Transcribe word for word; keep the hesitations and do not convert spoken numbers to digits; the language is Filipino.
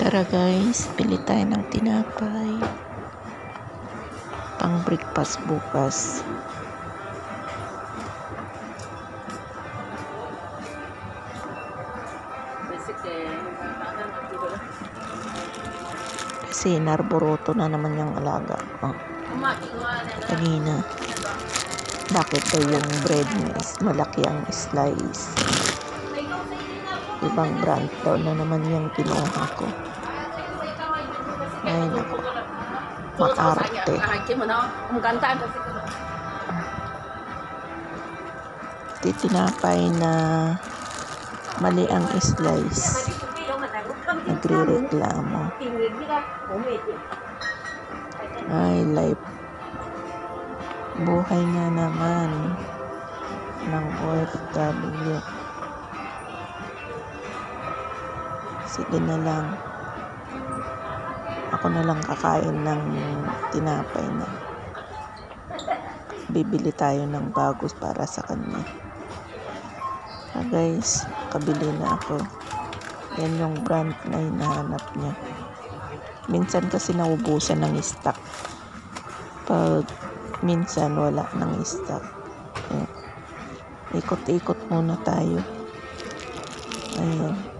Tara guys, bili tayo ng tinapay pang breakfast bukas. Kasi narboroto na naman yung alaga ko. Kanina, bakit daw yung bread is malaki ang slice? Ibang brand daw na naman yung kinuha ko. Ay nako, maarte. Titinapay na mali ang slice, nagre-reklamo. Ay, life, buhay nga naman ng O F W. Sige na lang, ako na lang kakain ng tinapay na. Bibili tayo ng bagos para sa kanya. Ah guys, kabili na ako. Yan yung brand na hinahanap niya. Minsan kasi naubusan ng stock. Pag minsan wala ng stock. Ikot-ikot muna tayo. Ayan.